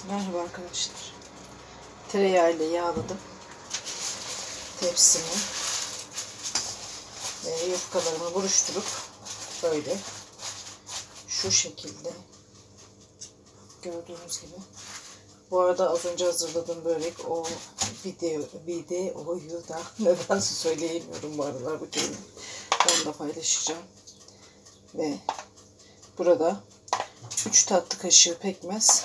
Merhaba arkadaşlar. Tereyağı ile yağladım tepsimi ve yufkalarımı buruşturup böyle şu şekilde gördüğünüz gibi. Bu arada az önce hazırladığım börek o videoyu da nedense söyleyemiyorum bu aralar bu kelimeyi. Onu da paylaşacağım. Ve burada 3 tatlı kaşığı pekmez,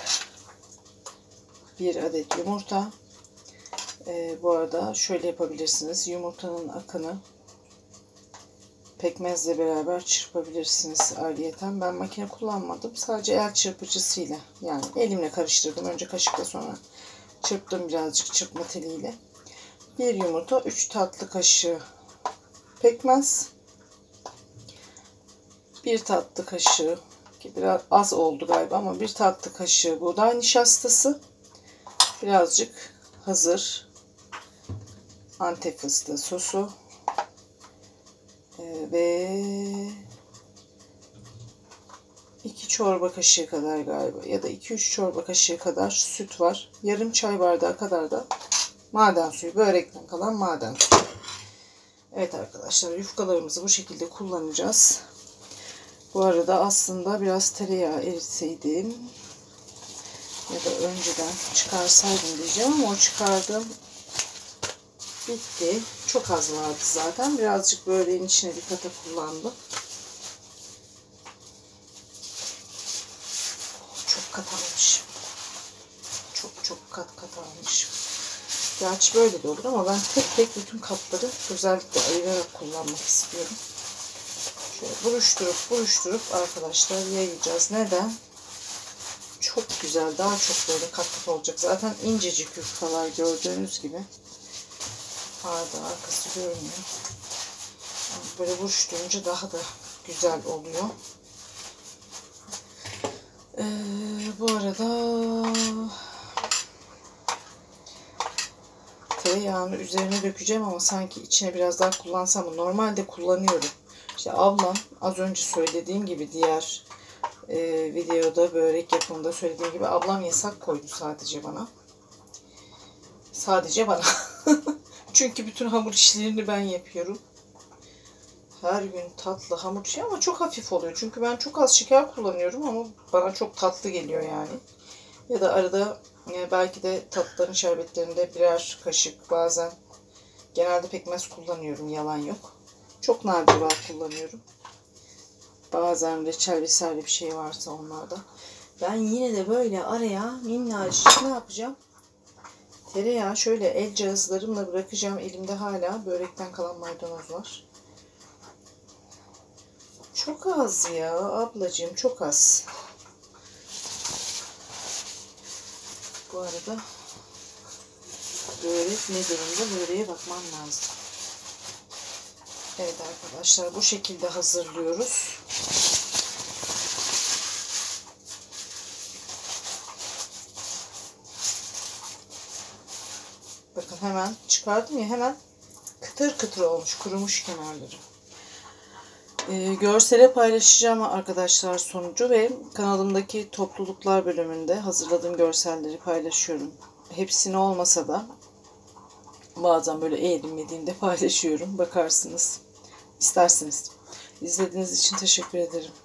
1 adet yumurta. Bu arada şöyle yapabilirsiniz. Yumurtanın akını pekmezle beraber çırpabilirsiniz ayrıyeten. Ben makine kullanmadım. Sadece el çırpıcısıyla, yani elimle karıştırdım. Önce kaşıkla, sonra çırptım birazcık çırpma teliyle. 1 yumurta, 3 tatlı kaşığı pekmez, 1 tatlı kaşığı, biraz az oldu galiba ama 1 tatlı kaşığı buğday nişastası, birazcık hazır Antep fıstığı sosu ve 2 çorba kaşığı kadar galiba ya da 2-3 çorba kaşığı kadar süt var. Yarım çay bardağı kadar da maden suyu, börekten kalan maden suyu. Evet arkadaşlar, yufkalarımızı bu şekilde kullanacağız. Bu arada aslında biraz tereyağı eritseydim ya da önceden çıkarsaydım diyeceğim ama o çıkardım. Bitti. Çok az vardı zaten. Birazcık böreğin içine bir kata kullandım. Çok kat almışım. Çok kat almışım. Gerçi böyle de olur ama ben tek bütün katları özellikle ayırarak kullanmak istiyorum. Şöyle buruşturup arkadaşlar yayacağız. Neden? Çok güzel, daha çok böyle kat olacak. Zaten incecik yufkalar gördüğünüz gibi. Arkası görünüyor. Böyle buruşturunca daha da güzel oluyor. Bu arada tereyağını üzerine dökeceğim ama sanki içine biraz daha kullansam mı? Normalde kullanıyorum. İşte ablam az önce söylediğim gibi, diğer videoda börek yapımında söylediğim gibi, ablam yasak koydu sadece bana. Sadece bana. Çünkü bütün hamur işlerini ben yapıyorum. Her gün tatlı hamur işi ama çok hafif oluyor. Çünkü ben çok az şeker kullanıyorum ama bana çok tatlı geliyor yani. Ya da arada belki de tatlıların şerbetlerinde birer kaşık, bazen genelde pekmez kullanıyorum, yalan yok. Çok nadir var kullanıyorum. Bazen reçel vesaire bir şey varsa onlarda. Ben yine de böyle araya minnacık ne yapacağım? Tereyağı şöyle el cihazlarımla bırakacağım. Elimde hala börekten kalan maydanoz var. Çok az ya ablacığım, çok az. Bu arada börek ne durumda? Böreğe bakmam lazım. Evet arkadaşlar, bu şekilde hazırlıyoruz. Bakın hemen çıkardım ya, hemen kıtır kıtır olmuş, kurumuş kenarları. Görsele paylaşacağım arkadaşlar sonucu ve kanalımdaki topluluklar bölümünde hazırladığım görselleri paylaşıyorum. Hepsini olmasa da bazen böyle eğlenmediğimde paylaşıyorum. Bakarsınız, isterseniz. İzlediğiniz için teşekkür ederim.